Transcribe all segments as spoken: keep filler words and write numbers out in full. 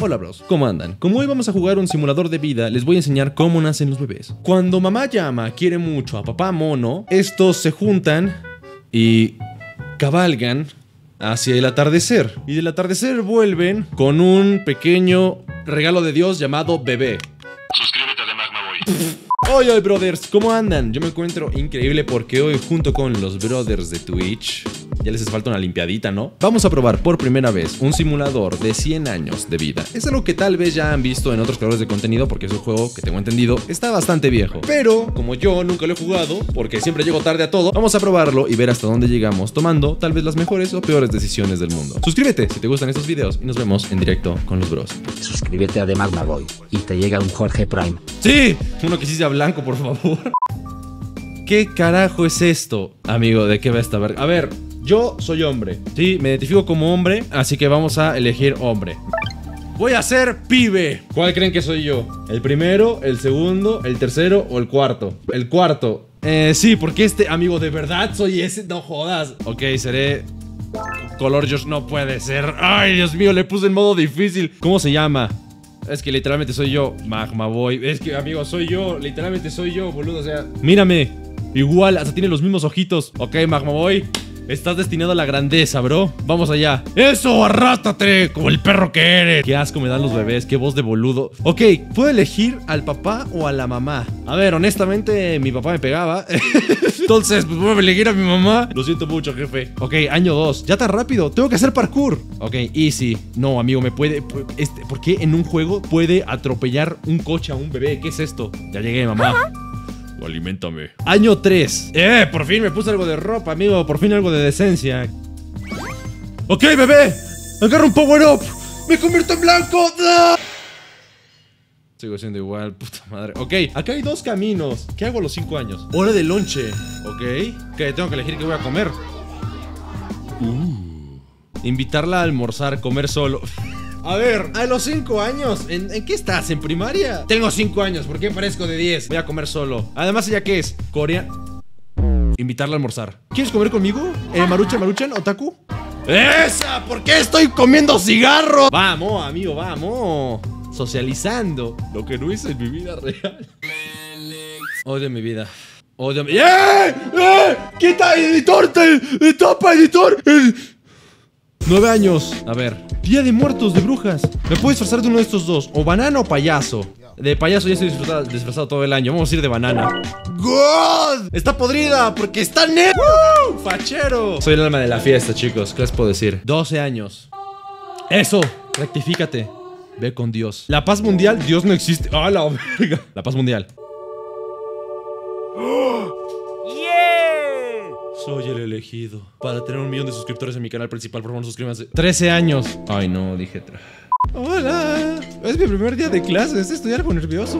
Hola bros, ¿cómo andan? Como hoy vamos a jugar un simulador de vida, les voy a enseñar cómo nacen los bebés. Cuando mamá llama quiere mucho a papá mono, estos se juntan y cabalgan hacia el atardecer. Y del atardecer vuelven con un pequeño regalo de Dios llamado bebé. Suscríbete a The Magma Boy. Hoy, hoy, brothers, ¿cómo andan? Yo me encuentro increíble porque hoy, junto con los brothers de Twitch, ya les hace falta una limpiadita, ¿no? Vamos a probar por primera vez un simulador de cien años de vida. Es algo que tal vez ya han visto en otros creadores de contenido porque es un juego que, tengo entendido, está bastante viejo. Pero, como yo nunca lo he jugado, porque siempre llego tarde a todo, vamos a probarlo y ver hasta dónde llegamos tomando tal vez las mejores o peores decisiones del mundo. Suscríbete si te gustan estos videos y nos vemos en directo con los bros. Suscríbete a The Magma Boy y te llega un Jorge Prime. ¡Sí! Uno que sí sea blanco, por favor. ¿Qué carajo es esto? Amigo, ¿de qué va esta verga? A ver, yo soy hombre. Sí, me identifico como hombre, así que vamos a elegir hombre. Voy a ser pibe. ¿Cuál creen que soy yo? ¿El primero, el segundo, el tercero o el cuarto? El cuarto. Eh, sí, porque este, amigo, de verdad soy ese. No jodas. Ok, seré... Color Josh no puede ser. Ay, Dios mío, le puse en modo difícil. ¿Cómo se llama? Es que literalmente soy yo, Magma Boy. Es que, amigo, soy yo. Literalmente soy yo, boludo. O sea, mírame. Igual, hasta tiene los mismos ojitos. Ok, Magma Boy, estás destinado a la grandeza, bro. Vamos allá. ¡Eso! ¡Arrástrate! Como el perro que eres. Qué asco me dan los bebés. Qué voz de boludo. Ok, ¿puedo elegir al papá o a la mamá? A ver, honestamente, mi papá me pegaba. Entonces, pues voy a elegir a mi mamá. Lo siento mucho, jefe. Ok, año dos. Ya tan rápido. Tengo que hacer parkour. Ok, easy. No, amigo, me puede... Este, ¿por qué en un juego puede atropellar un coche a un bebé? ¿Qué es esto? Ya llegué, mamá. Aliméntame. Año tres. Eh, por fin me puse algo de ropa, amigo. Por fin algo de decencia. Ok, bebé. Agarra un power up. Me convierto en blanco. ¡Ah! Sigo siendo igual, puta madre. Ok, acá hay dos caminos. ¿Qué hago a los cinco años? Hora de lonche. Ok. ¿Qué? Tengo que elegir qué voy a comer. Uh. Invitarla a almorzar, comer solo. A ver, a los cinco años, ¿en, ¿en qué estás? ¿En primaria? Tengo cinco años, ¿por qué parezco de diez? Voy a comer solo. Además, ¿ella qué es? Corea. Invitarla a almorzar. ¿Quieres comer conmigo? ¿Eh, Maruchan, Maruchan, Otaku? ¡Esa! ¿Por qué estoy comiendo cigarro? Vamos, amigo, vamos. Socializando. Lo que no hice en mi vida real. Odio mi vida. Odio mi... ¡Eh! ¡Eh! ¡Quita editor! ¡Te tapa editor! ¡Eh! Nueve años. A ver. Día de muertos de brujas. Me puedo disfrazar de uno de estos dos. O banana o payaso. De payaso ya estoy disfrazado, disfrazado todo el año. Vamos a ir de banana. ¡God! Está podrida porque está negro. ¡Uh! ¡Fachero! Soy el alma de la fiesta, chicos. ¿Qué les puedo decir? doce años. Eso. Rectifícate. Ve con Dios. La paz mundial. Dios no existe. ¡Ah, la verga! La paz mundial. Soy el elegido para tener un millón de suscriptores en mi canal principal. Por favor, suscríbanse. trece años. Ay, no, dije. Hola. Es mi primer día de clases. Estoy algo nervioso.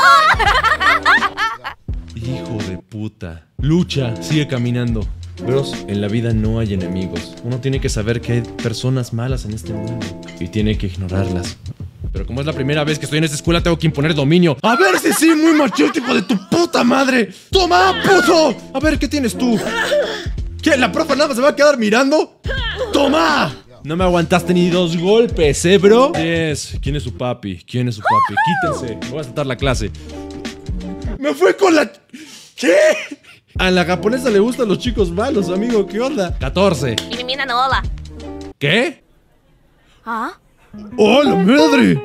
Hijo de puta. Lucha. Sigue caminando. Bros, en la vida no hay enemigos. Uno tiene que saber que hay personas malas en este mundo y tiene que ignorarlas. Pero como es la primera vez que estoy en esta escuela, tengo que imponer dominio. A ver si sí, muy machito, hijo de tu puta madre. ¡Toma, puto! A ver, ¿qué tienes tú? ¿Qué? ¿La profa nada más se va a quedar mirando? ¡Toma! No me aguantaste ni dos golpes, ¿eh, bro? Yes. ¿Quién es su papi? ¿Quién es su papi? Quítense. Me voy a saltar la clase. ¡Me fue con la... ¿Qué? A la japonesa le gustan los chicos malos, amigo. ¿Qué onda? catorce. ¿Qué? ¿Ah? ¡Oh, la madre!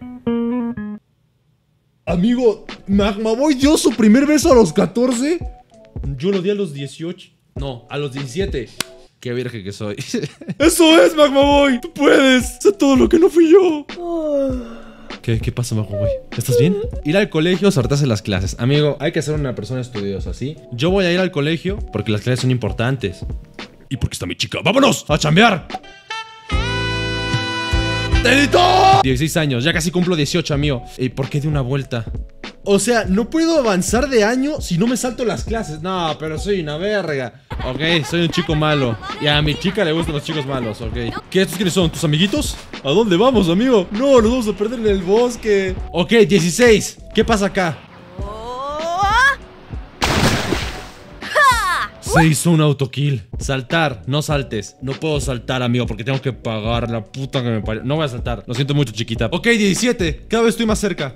Amigo, Magma Boy dio su primer beso a los catorce. Yo lo di a los dieciocho. No, a los diecisiete. Qué virgen que soy. ¡Eso es, Magma Boy! ¡Tú puedes! Sé todo lo que no fui yo. ¿Qué, qué pasa, Magma Boy? ¿Estás bien? Ir al colegio, saltarse las clases. Amigo, hay que ser una persona estudiosa, ¿sí? Yo voy a ir al colegio porque las clases son importantes. ¿Y porque está mi chica? ¡Vámonos! ¡A chambear! ¡Editor! dieciséis años, ya casi cumplo dieciocho, amigo. ¿Y por qué de una vuelta? O sea, no puedo avanzar de año si no me salto las clases. No, pero soy una verga. Ok, soy un chico malo. Y a mi chica le gustan los chicos malos, ok. ¿Qué? ¿Estos quiénes son? ¿Tus amiguitos? ¿A dónde vamos, amigo? No, nos vamos a perder en el bosque. Ok, dieciséis. ¿Qué pasa acá? Se hizo un autokill. Saltar, no saltes. No puedo saltar, amigo, porque tengo que pagar la puta que me parió. No voy a saltar. Lo siento mucho, chiquita. Ok, diecisiete. Cada vez estoy más cerca.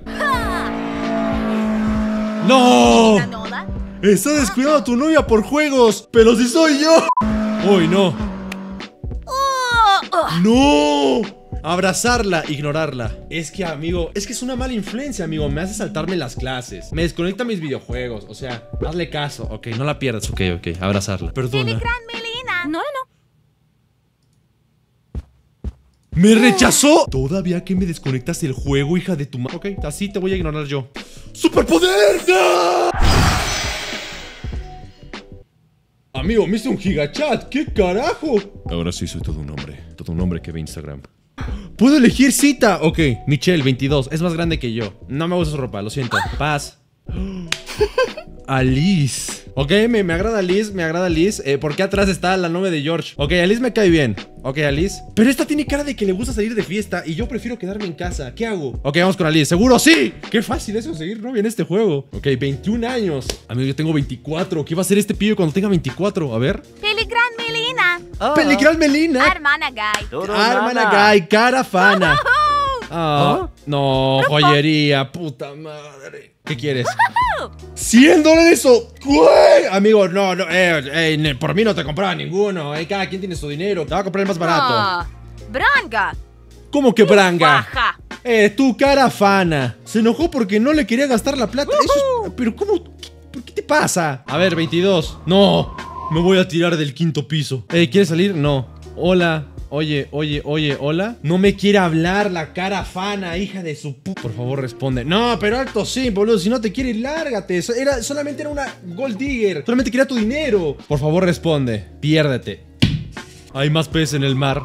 ¡No! Está descuidando a tu novia por juegos. Pero si soy yo. Uy, no. ¡No! Abrazarla, ignorarla. Es que, amigo, es que es una mala influencia, amigo. Me hace saltarme las clases. Me desconecta mis videojuegos. O sea, hazle caso. Ok, no la pierdas. Ok, ok, abrazarla. Perdona. No, no. ¡Me rechazó! Todavía que me desconectas el juego, hija de tu madre. Ok, así te voy a ignorar yo. ¡Superpoder! ¡No! Amigo, me hice un gigachat. ¿Qué carajo? Ahora sí soy todo un hombre. Todo un hombre que ve Instagram. ¿Puedo elegir cita? Ok, Michelle, veintidós. Es más grande que yo. No me gusta su ropa, lo siento. Paz. Alice. Ok, me, me agrada Alice, me agrada Alice. eh, ¿Por qué atrás está la novia de George? Ok, Alice me cae bien. Ok, Alice. Pero esta tiene cara de que le gusta salir de fiesta y yo prefiero quedarme en casa. ¿Qué hago? Ok, vamos con Alice. ¿Seguro? ¡Sí! Qué fácil es conseguir novia en este juego. Ok, veintiún años. Amigo, yo tengo veinticuatro. ¿Qué va a hacer este pibe cuando tenga veinticuatro? A ver. Peligran Melina. Oh. Peligran Melina. Armana Guy. Armana Guy, cara fana. Ah, no, joyería, puta madre. ¿Qué quieres? ¡cien dólares o...! ¡Güey! Amigo, no, no, eh, eh, por mí no te compraba ninguno. Eh, cada quien tiene su dinero. Te va a comprar el más barato. Ah, Branga. ¿Cómo que branga? Baja. Eh, tu cara fana. Se enojó porque no le quería gastar la plata. Eso es... Pero ¿cómo? ¿Por qué te pasa? A ver, veintidós. No, me voy a tirar del quinto piso. Eh, ¿quieres salir? No. Hola. Oye, oye, oye, hola. No me quiere hablar la cara fana, hija de su pu... Por favor, responde. No, pero alto sí, boludo. Si no te quiere, lárgate. Era, solamente era una gold digger. Solamente quería tu dinero. Por favor, responde. Piérdete. Hay más peces en el mar.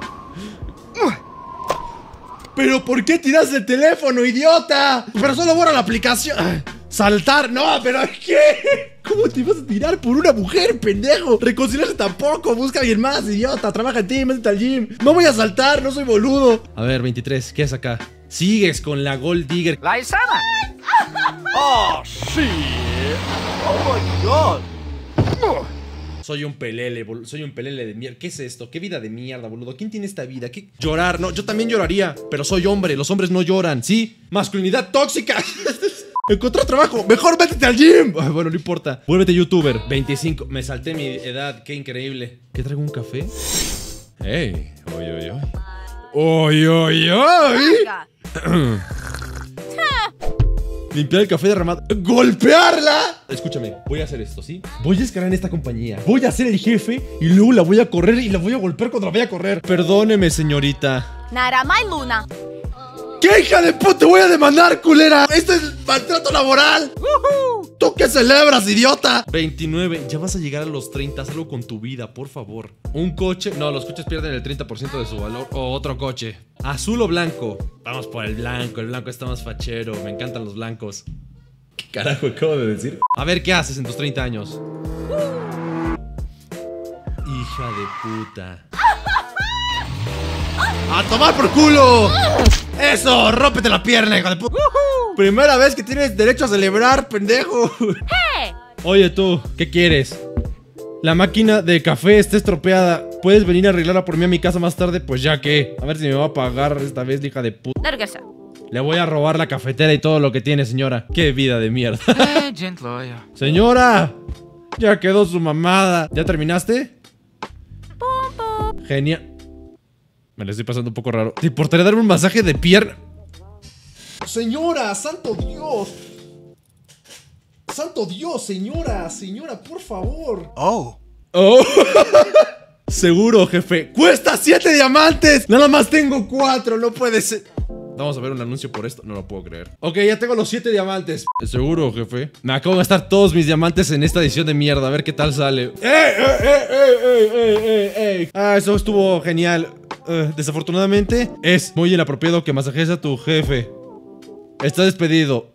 ¿Pero por qué tiraste el teléfono, idiota? Pero solo borra la aplicación. Saltar, no, pero ¿qué? ¿Cómo te vas a tirar por una mujer, pendejo? Reconciliarse tampoco, busca a alguien más, idiota. Trabaja en ti, métete al gym. No voy a saltar, no soy boludo. A ver, veintitrés, ¿qué es acá? Sigues con la gold digger. La Isana. Oh, sí. Oh my god. Soy un pelele, boludo. Soy un pelele de mierda. ¿Qué es esto? ¿Qué vida de mierda, boludo? ¿Quién tiene esta vida? ¿Qué? Llorar, no, yo también lloraría. Pero soy hombre, los hombres no lloran, ¿sí? Masculinidad tóxica. Encontré trabajo, mejor métete al gym. Ay, bueno, no importa. Vuélvete youtuber. veinticinco, me salté mi edad, qué increíble. ¿Qué traigo un café? Ey, oy, oy, oy. Oy, oy, oy. Limpiar el café derramado. ¡Golpearla! Escúchame, voy a hacer esto, ¿sí? Voy a escalar en esta compañía. Voy a ser el jefe y luego la voy a correr y la voy a golpear cuando la vaya a correr. Perdóneme, señorita. Naramay Luna. ¿Qué hija de puta? Te voy a demandar, culera. Esto es maltrato laboral. Uh-huh. ¿Tú qué celebras, idiota? veintinueve, ya vas a llegar a los treinta. Haz algo con tu vida, por favor. Un coche. No, los coches pierden el treinta por ciento de su valor. O otro coche. Azul o blanco. Vamos por el blanco. El blanco está más fachero. Me encantan los blancos. ¿Qué carajo acabo de decir? A ver, ¿qué haces en tus treinta años? Hija de puta. ¡A tomar por culo! ¡Eso! ¡Rómpete la pierna, hijo de puta! Uh-huh. Primera vez que tienes derecho a celebrar, pendejo. Hey. Oye, tú, ¿qué quieres? La máquina de café está estropeada. ¿Puedes venir a arreglarla por mí a mi casa más tarde? Pues ya que. A ver si me va a pagar esta vez, hija de puta. Largasa. Le voy a robar la cafetera y todo lo que tiene, señora. ¡Qué vida de mierda! Eh, gently. ¡Señora! Ya quedó su mamada. ¿Ya terminaste? Pum, pum. Genial. Me la estoy pasando un poco raro. ¿Te importaría darme un masaje de pierna? Señora, santo Dios. Santo Dios, señora, señora, por favor. Oh. Oh. Seguro, jefe. ¡Cuesta siete diamantes! Nada más tengo cuatro, no puede ser. Vamos a ver un anuncio por esto. No lo puedo creer. Ok, ya tengo los siete diamantes. ¿Seguro, jefe? Me acabo de gastar todos mis diamantes en esta edición de mierda. A ver qué tal sale. ¡Eh, eh, eh, eh, eh, eh, eh! Ah, eso estuvo genial. Uh, desafortunadamente, es muy inapropiado que masajes a tu jefe. Está despedido.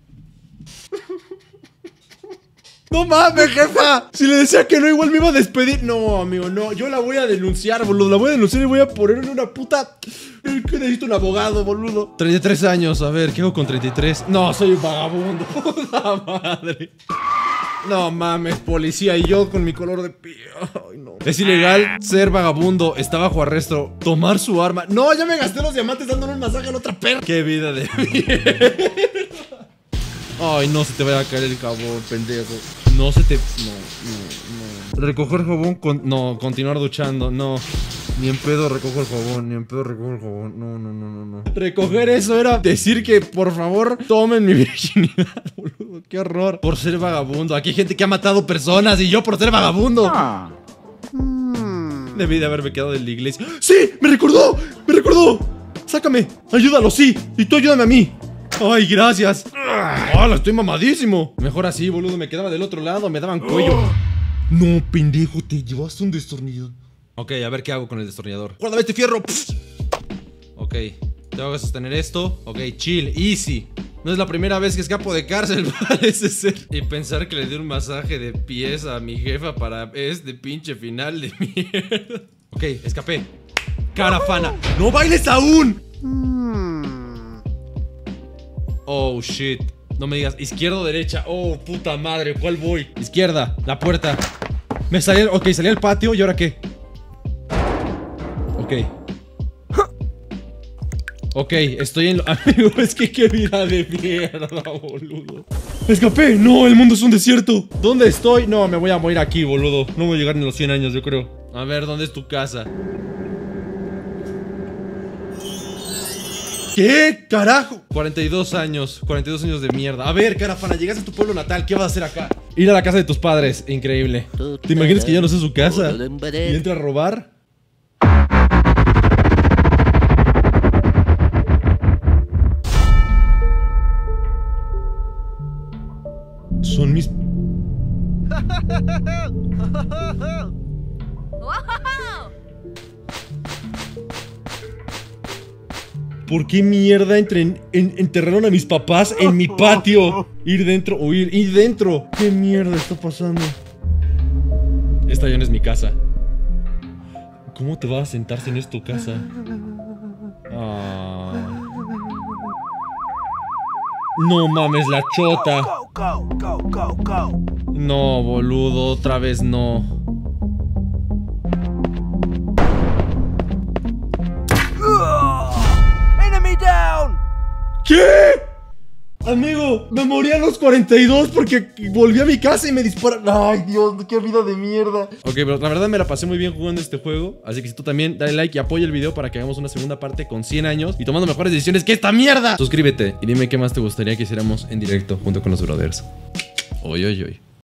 ¡No mames, jefa! Si le decía que no, igual me iba a despedir. No, amigo, no. Yo la voy a denunciar, boludo. La voy a denunciar y voy a poner en una puta... Que necesito un abogado, boludo. treinta y tres años. A ver, ¿qué hago con treinta y tres? No, soy un vagabundo. Puta madre. No mames, policía y yo con mi color de piel. Ay, no. Es ilegal ser vagabundo. Está bajo arresto. Tomar su arma. No, ya me gasté los diamantes dándole un masaje a la otra perra. Qué vida de mierda. Ay, no se te vaya a caer el jabón, pendejo. No se te... No, no, no. Recoger jabón con... No, continuar duchando, no. Ni en pedo recojo el jabón, ni en pedo recojo el jabón. No, no, no, no, no. Recoger eso era decir que, por favor, tomen mi virginidad, boludo. Qué horror. Por ser vagabundo. Aquí hay gente que ha matado personas y yo por ser vagabundo. Ah. Hmm. Debí de haberme quedado en la iglesia. ¡Sí! ¡Me recordó! ¡Me recordó! ¡Sácame! ¡Ayúdalo, sí! Y tú ayúdame a mí. ¡Ay, gracias! ¡Hala, estoy mamadísimo! Mejor así, boludo, me quedaba del otro lado, me daban cuello. No, pendejo, te llevaste un destornillador. Ok, a ver qué hago con el destornillador. ¡Guárdame este fierro! Pff. Ok, tengo que sostener esto. Ok, chill, easy. No es la primera vez que escapo de cárcel, parece ser. Y pensar que le di un masaje de pies a mi jefa para este pinche final de mierda. Ok, escapé. Carafana. ¡No bailes aún! Oh, shit. No me digas, izquierda o derecha. Oh, puta madre, ¿cuál voy? Izquierda, la puerta. Me salí, ok, salí al patio. ¿Y ahora qué? Ok. Ok, estoy en lo... Amigo, es que qué vida de mierda, boludo. ¡Escapé! ¡No, el mundo es un desierto! ¿Dónde estoy? No, me voy a morir aquí, boludo. No voy a llegar ni a los cien años, yo creo. A ver, ¿dónde es tu casa? ¿Qué? ¡Carajo! cuarenta y dos años, cuarenta y dos años de mierda. A ver, Carafana, llegaste a tu pueblo natal. ¿Qué vas a hacer acá? Ir a la casa de tus padres. Increíble. ¿Te imaginas que ya no sé su casa? ¿Y entra a robar? Son mis... Wow. ¿Por qué mierda entre, en, enterraron a mis papás en mi patio? Ir dentro, huir, ir dentro. ¿Qué mierda está pasando? Esta ya no es mi casa. ¿Cómo te vas a sentar si no es tu casa? Ah. No mames, la chota. No, boludo, otra vez no. ¿Qué? Amigo, me morí a los cuarenta y dos porque volví a mi casa y me dispararon. Ay, Dios, qué vida de mierda. Ok, pero la verdad me la pasé muy bien jugando este juego. Así que si tú también, dale like y apoya el video para que hagamos una segunda parte con cien años y tomando mejores decisiones que esta mierda. Suscríbete y dime qué más te gustaría que hiciéramos en directo junto con los brothers. Oy, oy, oy.